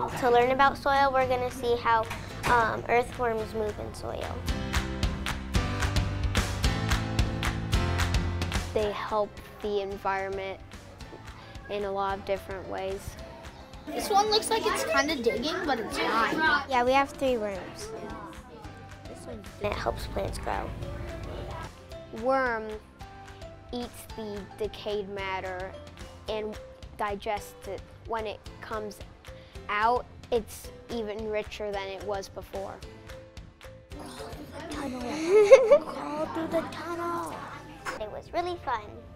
To learn about soil, we're going to see how earthworms move in soil. They help the environment in a lot of different ways. This one looks like it's kind of digging, but it's not. Yeah, we have 3 worms. It helps plants grow. Worm eats the decayed matter and digests it. When it comes out, it's even richer than it was before. Crawl through the tunnel. It was really fun.